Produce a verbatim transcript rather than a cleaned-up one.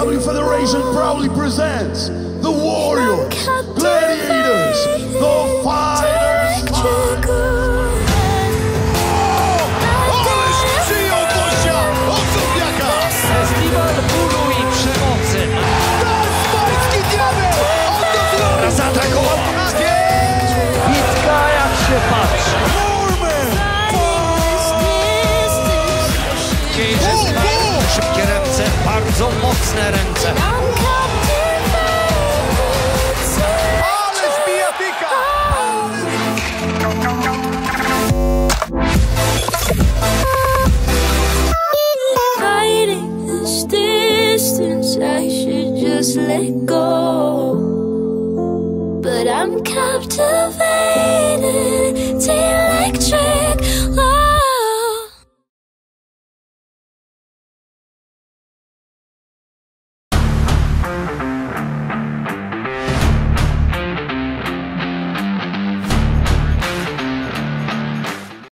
W Federation proudly presents the Warriors, Gladiators, the Fighters Fight! Ależ przyjął gościa od Zombiaka! Festiwal bólu i przemocy. Tasmański diabeł! On do Zaatakował! Bitka jak się patrzy. Dzieje, że szybkie ręce, bardzo mocne ręce.